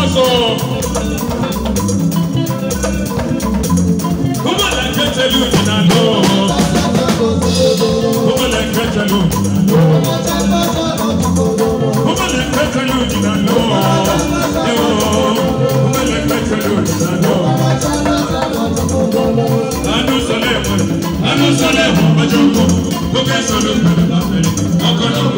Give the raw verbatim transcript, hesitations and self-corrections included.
so. Come on, let me tell you, I know. Come on, let me tell you, come on, let me tell you, I know. Come on, let me tell you, I know. Anu Solomon, Anu Solomon, Majoko, Koke Solomon, Akono.